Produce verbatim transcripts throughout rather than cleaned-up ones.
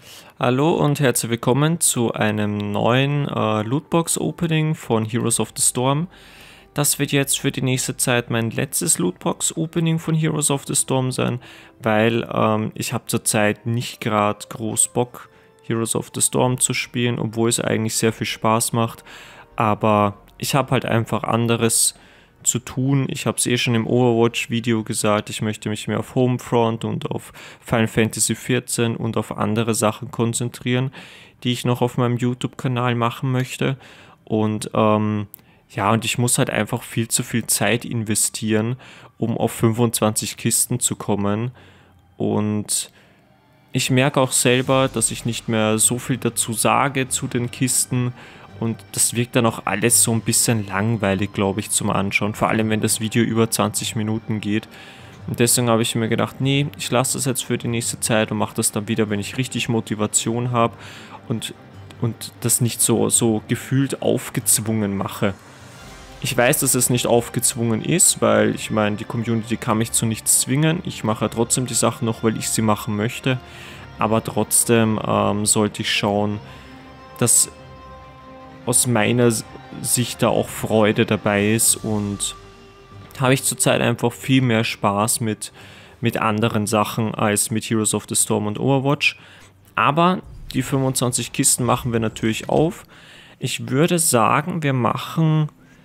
Hallo und herzlich willkommen zu einem neuen äh, Lootbox-Opening von Heroes of the Storm. Das wird jetzt für die nächste Zeit mein letztes Lootbox-Opening von Heroes of the Storm sein, weil ähm, ich habe zurzeit nicht gerade groß Bock, Heroes of the Storm zu spielen, obwohl es eigentlich sehr viel Spaß macht. Aber ich habe halt einfach anderes zu tun. Ich habe es eh schon im Overwatch-Video gesagt, ich möchte mich mehr auf Homefront und auf Final Fantasy vierzehn und auf andere Sachen konzentrieren, die ich noch auf meinem YouTube-Kanal machen möchte. Und ähm, ja, und ich muss halt einfach viel zu viel Zeit investieren, um auf fünfundzwanzig Kisten zu kommen. Und ich merke auch selber, dass ich nicht mehr so viel dazu sage zu den Kisten. Und das wirkt dann auch alles so ein bisschen langweilig, glaube ich, zum Anschauen. Vor allem, wenn das Video über zwanzig Minuten geht. Und deswegen habe ich mir gedacht, nee, ich lasse das jetzt für die nächste Zeit und mache das dann wieder, wenn ich richtig Motivation habe. Und, und das nicht so, so gefühlt aufgezwungen mache. Ich weiß, dass es nicht aufgezwungen ist, weil ich meine, die Community kann mich zu nichts zwingen. Ich mache trotzdem die Sachen noch, weil ich sie machen möchte. Aber trotzdem ähm, sollte ich schauen, dass aus meiner Sicht da auch Freude dabei ist, und habe ich zurzeit einfach viel mehr Spaß mit, mit anderen Sachen als mit Heroes of the Storm und Overwatch. Aber die fünfundzwanzig Kisten machen wir natürlich auf. Ich würde sagen, wir machen...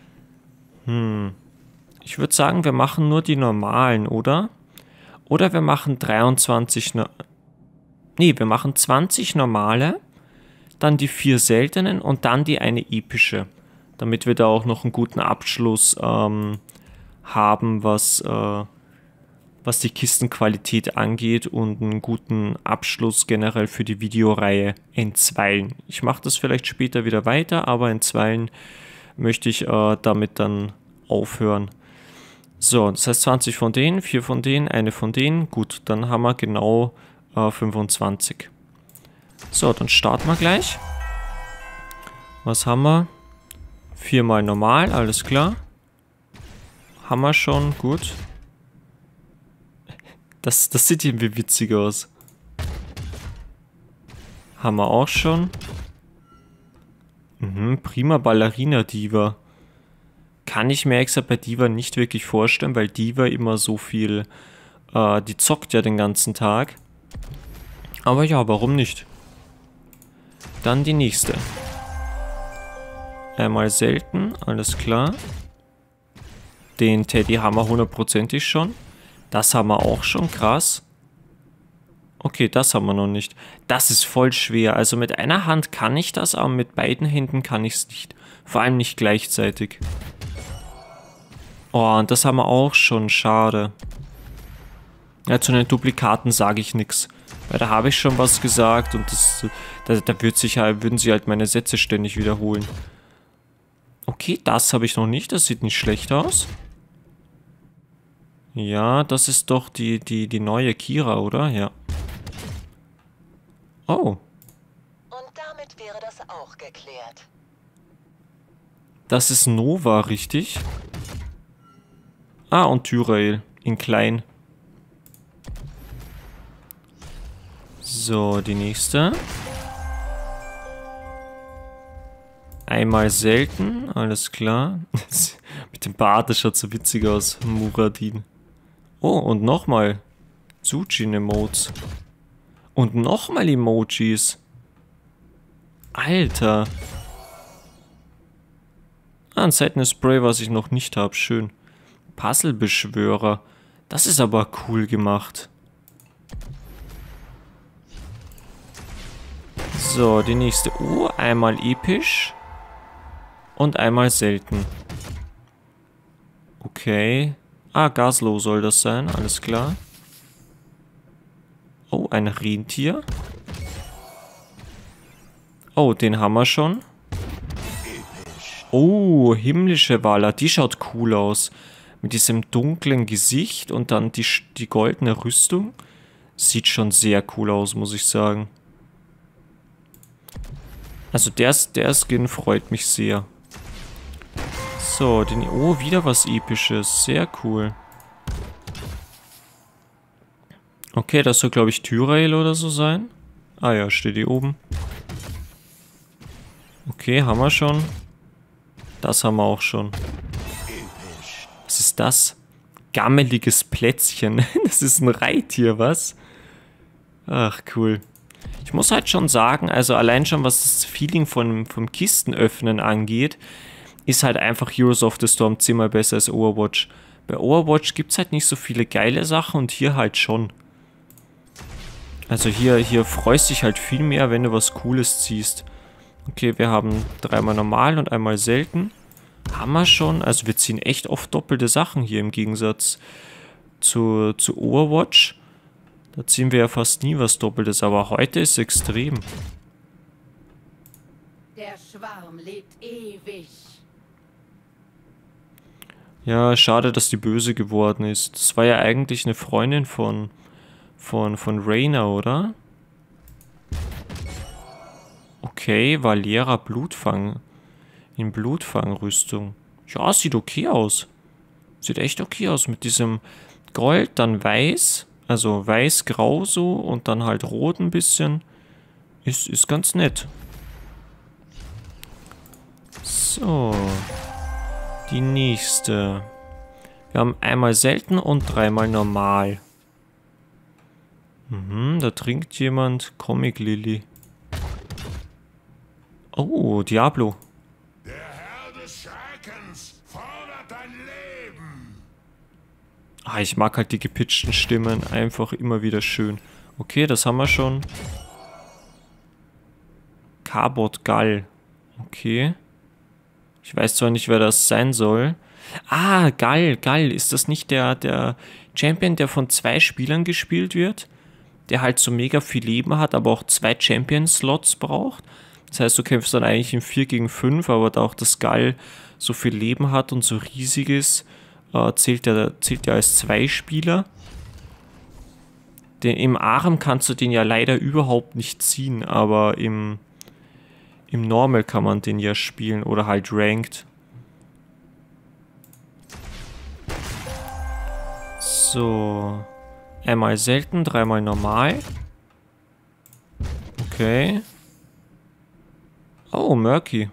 Hm... Ich würde sagen, wir machen nur die normalen, oder? Oder wir machen dreiundzwanzig... No nee, wir machen zwanzig normale, dann die vier seltenen und dann die eine epische. Damit wir da auch noch einen guten Abschluss ähm, haben, was, äh, was die Kistenqualität angeht, und einen guten Abschluss generell für die Videoreihe entzweilen. Ich mache das vielleicht später wieder weiter, aber entzweilen möchte ich äh, damit dann aufhören. So, das heißt zwanzig von denen, vier von denen, eine von denen. Gut, dann haben wir genau äh, fünfundzwanzig. So, dann starten wir gleich. Was haben wir? Viermal normal, alles klar. Haben wir schon, gut. Das, das sieht irgendwie witzig aus. Haben wir auch schon. Mhm, prima Ballerina Diva. Kann ich mir extra bei Diva nicht wirklich vorstellen, weil Diva immer so viel... Äh, die zockt ja den ganzen Tag. Aber ja, warum nicht? Dann die nächste. Einmal selten, alles klar. Den Teddy haben wir hundertprozentig schon. Das haben wir auch schon, krass. Okay, das haben wir noch nicht. Das ist voll schwer. Also mit einer Hand kann ich das, aber mit beiden Händen kann ich es nicht. Vor allem nicht gleichzeitig. Oh, und das haben wir auch schon, schade. Ja, zu den Duplikaten sage ich nichts. Weil da habe ich schon was gesagt, und das, da, da wird sich halt, würden sie halt meine Sätze ständig wiederholen. Okay, das habe ich noch nicht. Das sieht nicht schlecht aus. Ja, das ist doch die, die, die neue Kira, oder? Ja. Oh. Und damit wäre das auch geklärt. Das ist Nova, richtig? Ah, und Tyrael. In klein. So, die nächste. Einmal selten, alles klar. Mit dem Bart, das schaut so witzig aus. Muradin. Oh, und nochmal. Tsujin-Emotes. Und nochmal Emojis. Alter. Ah, ein seltenes Spray, was ich noch nicht habe. Schön. Puzzlebeschwörer. Das ist aber cool gemacht. So, die nächste. Oh, einmal episch. Und einmal selten. Okay. Ah, Gaslow soll das sein. Alles klar. Oh, ein Rentier. Oh, den haben wir schon. Oh, himmlische Wala. Die schaut cool aus. Mit diesem dunklen Gesicht und dann die, die goldene Rüstung. Sieht schon sehr cool aus, muss ich sagen. Also der, der Skin freut mich sehr. So, den... Oh, wieder was Episches. Sehr cool. Okay, das soll, glaube ich, Tyrael oder so sein. Ah ja, steht hier oben. Okay, haben wir schon. Das haben wir auch schon. Was ist das? Gammeliges Plätzchen. Das ist ein Reittier, was? Ach, cool. Ich muss halt schon sagen, also allein schon was das Feeling von, vom Kistenöffnen angeht, ist halt einfach Heroes of the Storm zehnmal besser als Overwatch. Bei Overwatch gibt es halt nicht so viele geile Sachen und hier halt schon. Also hier, hier freust dich halt viel mehr, wenn du was Cooles ziehst. Okay, wir haben dreimal normal und einmal selten. Haben wir schon. Also wir ziehen echt oft doppelte Sachen hier im Gegensatz zu, zu Overwatch. Da ziehen wir ja fast nie was Doppeltes, aber heute ist es extrem. Der Schwarm lebt ewig. Ja, schade, dass die böse geworden ist. Das war ja eigentlich eine Freundin von, von, von Reyna, oder? Okay, Valera Blutfang. In Blutfangrüstung. Ja, sieht okay aus. Sieht echt okay aus. Mit diesem Gold, dann weiß. Also weiß-grau so und dann halt rot ein bisschen. Ist, ist ganz nett. So. Die nächste. Wir haben einmal selten und dreimal normal. Mhm, da trinkt jemand Comic Lily. Oh, Diablo. Der Herr des Schreckens fordert dein Leben. Ah, ich mag halt die gepitchten Stimmen. Einfach immer wieder schön. Okay, das haben wir schon. Carbot Gall. Okay. Ich weiß zwar nicht, wer das sein soll. Ah, Gall, Gall. Ist das nicht der, der Champion, der von zwei Spielern gespielt wird? Der halt so mega viel Leben hat, aber auch zwei Champion-Slots braucht? Das heißt, du kämpfst dann eigentlich im vier gegen fünf, aber da auch das Gall so viel Leben hat und so riesig ist, äh, zählt der, zählt der als Zwei-Spieler. Den, im Arm kannst du den ja leider überhaupt nicht ziehen, aber im... Im Normal kann man den ja spielen oder halt Ranked. So. Einmal selten, dreimal normal. Okay. Oh, Murky.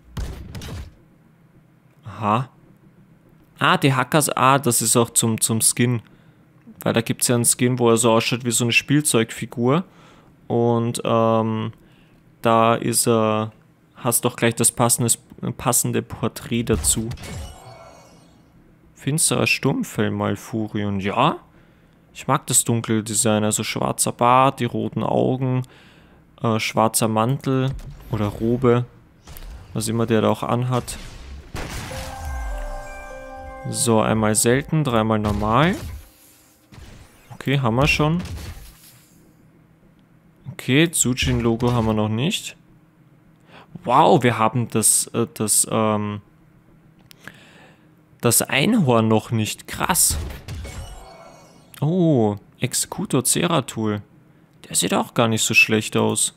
Aha. Ah, die Hackers. Ah, das ist auch zum, zum Skin. Weil da gibt es ja einen Skin, wo er so ausschaut wie so eine Spielzeugfigur. Und, ähm... da ist er, hast doch gleich das passende, passende Porträt dazu. Finsterer Sturmfell Malfurion, ja. Ich mag das dunkle Design, also schwarzer Bart, die roten Augen, äh, schwarzer Mantel oder Robe, was immer der da auch anhat. So, einmal selten, dreimal normal. Okay, haben wir schon. Okay, Zujin-Logo haben wir noch nicht. Wow, wir haben das, äh, das, ähm, das Einhorn noch nicht. Krass. Oh, Executor Zeratul. Der sieht auch gar nicht so schlecht aus.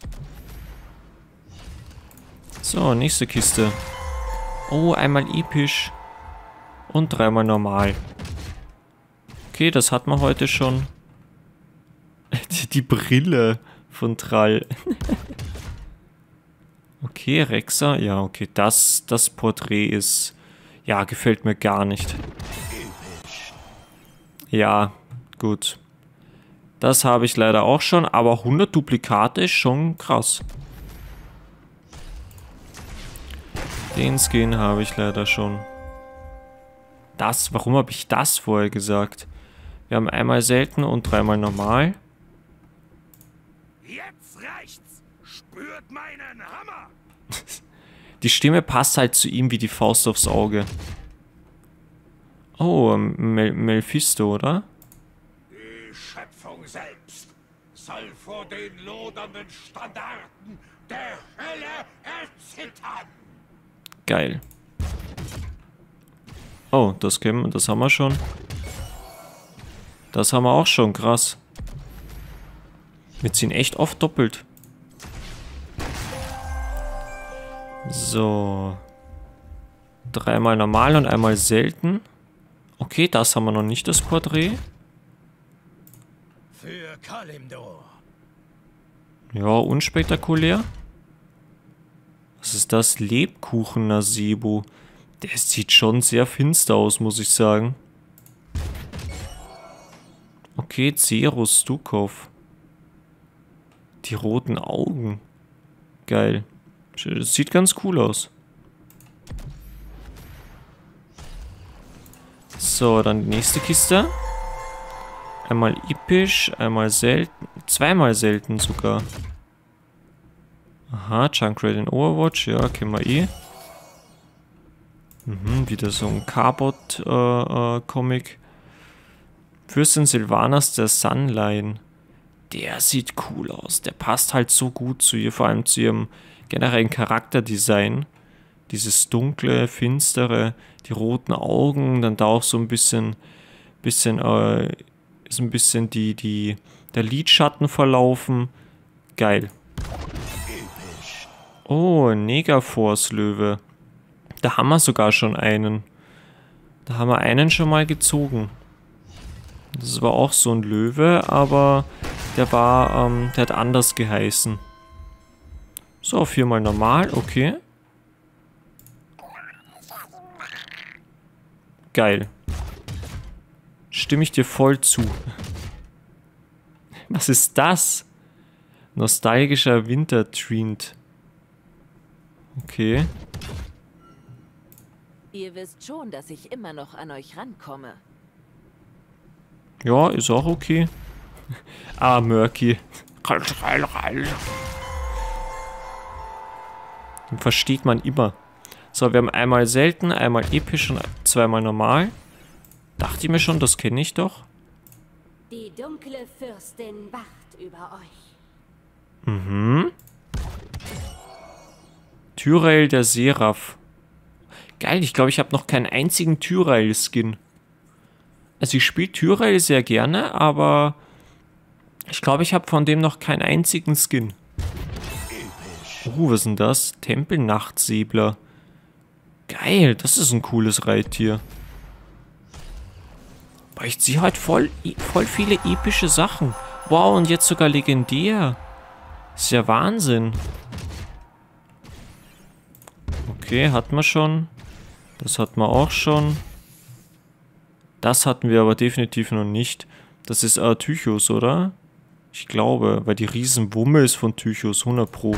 So, nächste Kiste. Oh, einmal episch. Und dreimal normal. Okay, das hat man heute schon. Die, die Brille von Trall. Okay, Rexa. Ja, okay. Das, das Porträt ist... Ja, gefällt mir gar nicht. Ja, gut. Das habe ich leider auch schon. Aber hundert Duplikate ist schon krass. Den Skin habe ich leider schon. Das, warum habe ich das vorher gesagt? Wir haben einmal selten und dreimal normal. Jetzt reicht's. Spürt meinen Hammer. Die Stimme passt halt zu ihm wie die Faust aufs Auge. Oh, Mel Mephisto, oder? Die Schöpfung selbst soll vor den lodernden Standarten der Hölle erzittern. Geil. Oh, das kennen wir, das haben wir schon. Das haben wir auch schon, krass. Wir ziehen echt oft doppelt. So. Dreimal normal und einmal selten. Okay, das haben wir noch nicht, das Porträt. Für Kalimdor. Ja, unspektakulär. Was ist das? Lebkuchen Nasebo. Der sieht schon sehr finster aus, muss ich sagen. Okay, Zero Stukov. Die roten Augen. Geil. Das sieht ganz cool aus. So, dann die nächste Kiste. Einmal episch, einmal selten. Zweimal selten sogar. Aha, Junkrat in Overwatch. Ja, kennen wir eh. Mhm, wieder so ein Carbot-Comic. Äh, äh, Fürstin Sylvanas der Sunline. Der sieht cool aus. Der passt halt so gut zu ihr, vor allem zu ihrem generellen Charakterdesign. Dieses dunkle, finstere, die roten Augen, dann da auch so ein bisschen, bisschen, äh, so ein bisschen die, die, der Lidschatten verlaufen. Geil. Oh, Negaforce-Löwe. Da haben wir sogar schon einen. Da haben wir einen schon mal gezogen. Das war auch so ein Löwe, aber der war, ähm, der hat anders geheißen. So, viermal normal, okay. Geil. Stimme ich dir voll zu. Was ist das? Nostalgischer Wintertrend. Okay. Ihr wisst schon, dass ich immer noch an euch rankomme. Ja, ist auch okay. Ah, Murky. Den versteht man immer. So, wir haben einmal selten, einmal episch und zweimal normal. Dachte ich mir schon, das kenne ich doch. Die dunkle Fürstin wacht über euch. Mhm. Tyrael der Seraph. Geil, ich glaube, ich habe noch keinen einzigen Tyrael-Skin. Also ich spiele Tyrael sehr gerne, aber ich glaube, ich habe von dem noch keinen einzigen Skin. Oh, was ist denn das? Tempelnachtsäbler. Geil, das ist ein cooles Reittier. Boah, ich ziehe halt voll, voll viele epische Sachen. Wow, und jetzt sogar legendär. Ist ja Wahnsinn. Okay, hatten wir schon. Das hatten wir auch schon. Das hatten wir aber definitiv noch nicht. Das ist äh, Tychus, oder? Ich glaube, weil die Riesenwumme ist von Tychus, hundert Pro.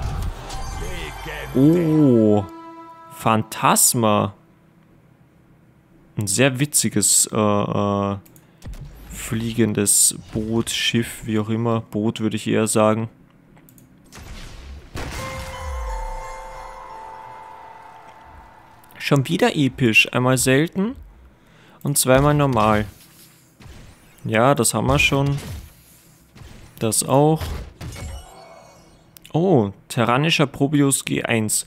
Oh, Phantasma. Ein sehr witziges äh, äh, fliegendes Boot, Schiff, wie auch immer. Boot würde ich eher sagen. Schon wieder episch. Einmal selten und zweimal normal. Ja, das haben wir schon. Das auch. Oh, Terranischer Probius G eins.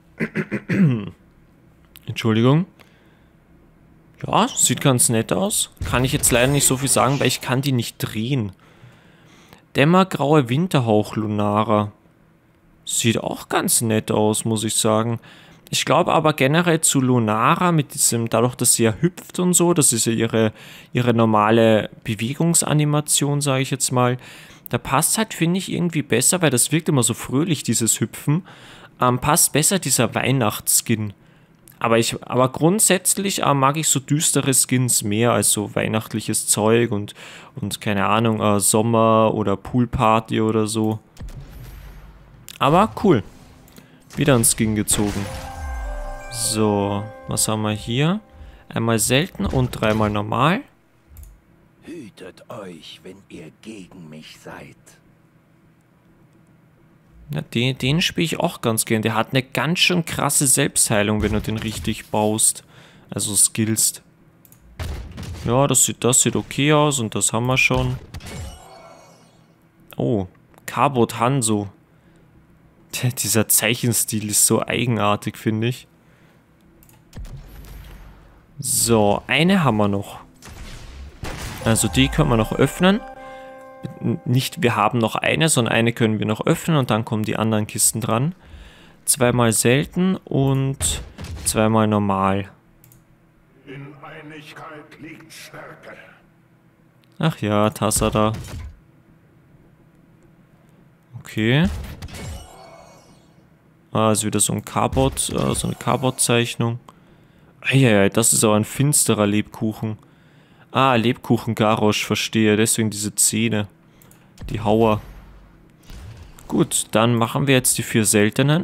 Entschuldigung. Ja, sieht ganz nett aus. Kann ich jetzt leider nicht so viel sagen, weil ich kann die nicht drehen. Dämmergraue Winterhauch Lunara. Sieht auch ganz nett aus, muss ich sagen. Ich glaube aber generell zu Lunara mit diesem, dadurch, dass sie ja hüpft und so, das ist ja ihre, ihre normale Bewegungsanimation, sage ich jetzt mal. Da passt halt, finde ich, irgendwie besser, weil das wirkt immer so fröhlich, dieses Hüpfen. Ähm, passt besser dieser Weihnachtsskin. Aber, ich, aber grundsätzlich äh, mag ich so düstere Skins mehr als so weihnachtliches Zeug und, und keine Ahnung, äh, Sommer oder Poolparty oder so. Aber cool. Wieder ein Skin gezogen. So, was haben wir hier? Einmal selten und dreimal normal. Hütet euch, wenn ihr gegen mich seid. Ja, den, den spiele ich auch ganz gern. Der hat eine ganz schön krasse Selbstheilung, wenn du den richtig baust. Also skillst. Ja, das sieht, das sieht okay aus und das haben wir schon. Oh, Carbot Hanzo. Dieser Zeichenstil ist so eigenartig, finde ich. So, eine haben wir noch. Also die können wir noch öffnen. Nicht, wir haben noch eine, sondern eine können wir noch öffnen und dann kommen die anderen Kisten dran. Zweimal selten und zweimal normal. In Einigkeit liegt Stärke. Ach ja, Tassada. Okay. Ah, ist wieder so ein Cardboard, äh, so eine Cardboard-Zeichnung. Eieiei, das ist aber ein finsterer Lebkuchen. Ah, Lebkuchen-Garrosch, verstehe. Deswegen diese Zähne. Die Hauer. Gut, dann machen wir jetzt die vier seltenen.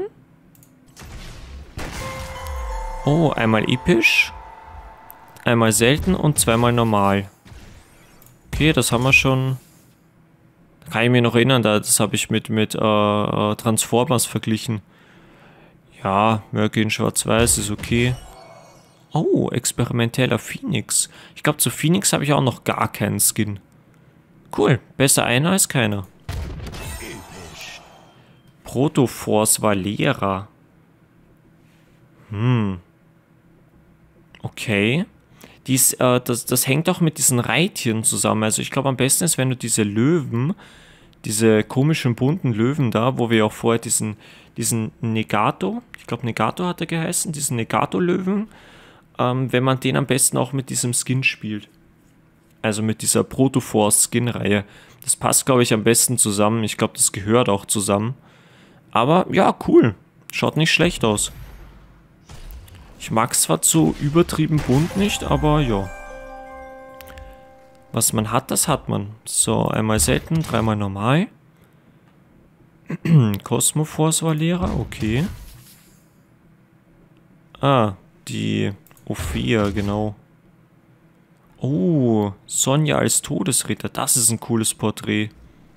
Oh, einmal episch. Einmal selten und zweimal normal. Okay, das haben wir schon. Kann ich mich noch erinnern, das habe ich mit, mit äh, Transformers verglichen. Ja, Murky in Schwarz-Weiß ist okay. Oh, experimenteller Phoenix. Ich glaube, zu Phoenix habe ich auch noch gar keinen Skin. Cool, besser einer als keiner. Protoforce Valera. Hm. Okay. Dies, äh, das, das hängt auch mit diesen Reittieren zusammen. Also ich glaube, am besten ist, wenn du diese Löwen, diese komischen bunten Löwen da, wo wir auch vorher diesen, diesen Negato, ich glaube Negato hat er geheißen, diesen Negato-Löwen, ähm, wenn man den am besten auch mit diesem Skin spielt. Also mit dieser Protoforce-Skin-Reihe. Das passt, glaube ich, am besten zusammen. Ich glaube, das gehört auch zusammen. Aber ja, cool. Schaut nicht schlecht aus. Ich mag es zwar zu übertrieben bunt nicht, aber ja. Was man hat, das hat man. So, einmal selten, dreimal normal. Cosmoforce Valera, okay. Ah, die Ophea, genau. Oh, Sonja als Todesritter, das ist ein cooles Porträt.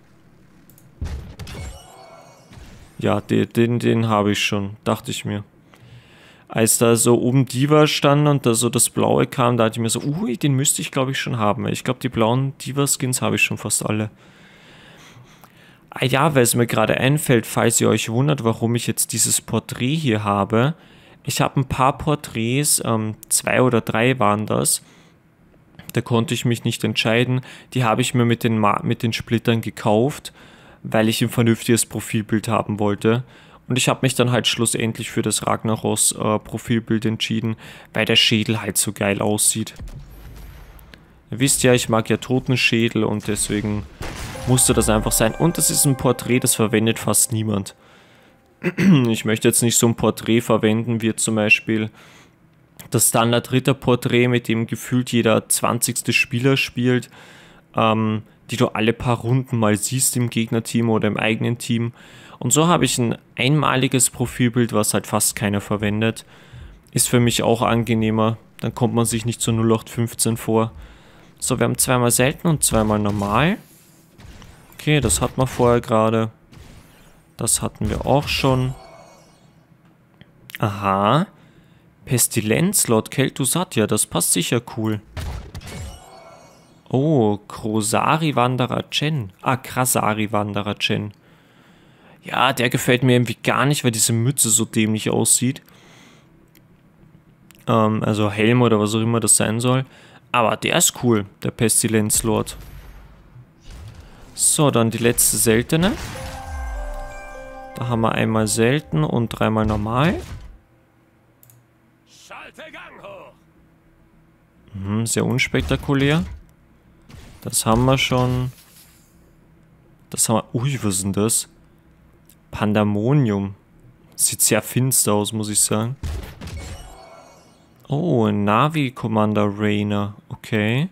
Ja, den, den, den habe ich schon, dachte ich mir. Als da so oben Diva stand und da so das Blaue kam, da hatte ich mir so, ui, den müsste ich glaube ich schon haben. Ich glaube, die blauen Diva-Skins habe ich schon fast alle. Ah ja, weil es mir gerade einfällt, falls ihr euch wundert, warum ich jetzt dieses Porträt hier habe. Ich habe ein paar Porträts, ähm, zwei oder drei waren das. Da konnte ich mich nicht entscheiden. Die habe ich mir mit den, Ma mit den Splittern gekauft, weil ich ein vernünftiges Profilbild haben wollte. Und ich habe mich dann halt schlussendlich für das Ragnaros äh, Profilbild entschieden, weil der Schädel halt so geil aussieht. Ihr wisst ja, ich mag ja Totenschädel und deswegen musste das einfach sein. Und das ist ein Porträt, das verwendet fast niemand. Ich möchte jetzt nicht so ein Porträt verwenden, wie zum Beispiel das Standard-Ritter-Porträt, mit dem gefühlt jeder zwanzigste Spieler spielt, ähm, die du alle paar Runden mal siehst im Gegnerteam oder im eigenen Team. Und so habe ich ein einmaliges Profilbild, was halt fast keiner verwendet. Ist für mich auch angenehmer. Dann kommt man sich nicht zu null acht fünfzehn vor. So, wir haben zweimal selten und zweimal normal. Okay, das hatten wir vorher gerade. Das hatten wir auch schon. Aha. Pestilenz, Lord Kel'Thuzad, das passt sicher cool. Oh, Krosari Wanderer Chen. Ah, Krasari Wanderer Chen. Ja, der gefällt mir irgendwie gar nicht, weil diese Mütze so dämlich aussieht. Ähm, also Helm oder was auch immer das sein soll. Aber der ist cool, der Pestilenzlord. So, dann die letzte seltene. Da haben wir einmal selten und dreimal normal. Mhm, sehr unspektakulär. Das haben wir schon. Das haben wir. Ui, was ist denn das? Pandemonium. Sieht sehr finster aus, muss ich sagen. Oh, Navi Commander Rainer. Okay.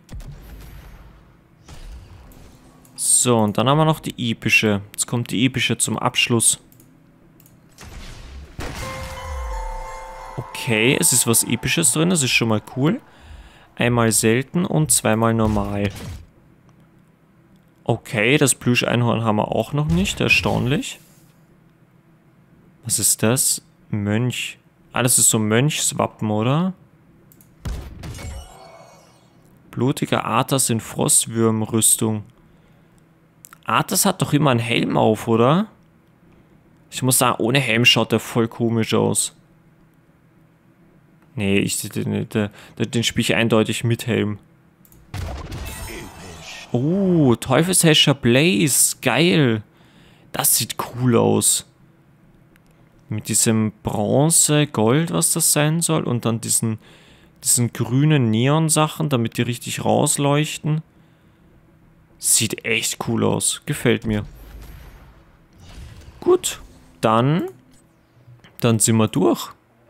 So, und dann haben wir noch die epische. Jetzt kommt die epische zum Abschluss. Okay, es ist was Episches drin, das ist schon mal cool. Einmal selten und zweimal normal. Okay, das Plüsch-Einhorn haben wir auch noch nicht, erstaunlich. Was ist das? Mönch. Ah, das ist so Mönchswappen, oder? Blutiger Arthas in Frostwürmrüstung. Arthas hat doch immer einen Helm auf, oder? Ich muss sagen, ohne Helm schaut der voll komisch aus. Nee, ich, den, den, den spiele ich eindeutig mit Helm. Oh, Teufelshäscher Blaze. Geil. Das sieht cool aus. Mit diesem Bronze, Gold, was das sein soll. Und dann diesen, diesen grünen Neon-Sachen, damit die richtig rausleuchten. Sieht echt cool aus. Gefällt mir. Gut, dann, dann sind wir durch.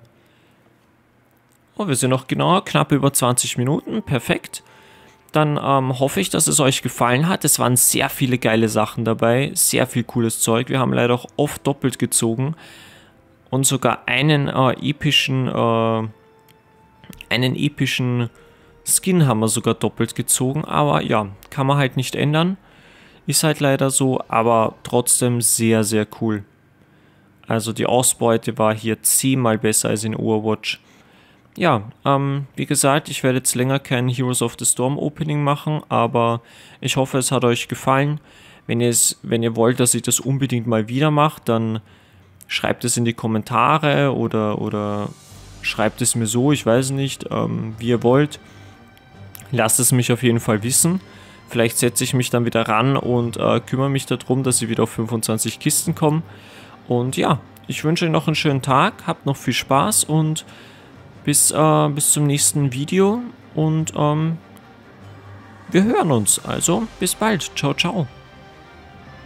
Oh, wir sind noch genau knapp über zwanzig Minuten, perfekt. Dann ähm, hoffe ich, dass es euch gefallen hat. Es waren sehr viele geile Sachen dabei, sehr viel cooles Zeug. Wir haben leider auch oft doppelt gezogen und sogar einen äh, epischen, äh, einen epischen Skin haben wir sogar doppelt gezogen. Aber ja, kann man halt nicht ändern. Ist halt leider so, aber trotzdem sehr, sehr cool. Also die Ausbeute war hier zehnmal besser als in Overwatch. Ja, ähm, wie gesagt, ich werde jetzt länger kein Heroes of the Storm Opening machen, aber ich hoffe, es hat euch gefallen. Wenn ihr, es, wenn ihr wollt, dass ich das unbedingt mal wieder mache, dann schreibt es in die Kommentare oder, oder schreibt es mir so, ich weiß nicht, ähm, wie ihr wollt. Lasst es mich auf jeden Fall wissen. Vielleicht setze ich mich dann wieder ran und äh, kümmere mich darum, dass ich wieder auf fünfundzwanzig Kisten komme. Und ja, ich wünsche euch noch einen schönen Tag, habt noch viel Spaß und bis, äh, bis zum nächsten Video. Und ähm, wir hören uns. Also bis bald. Ciao, ciao.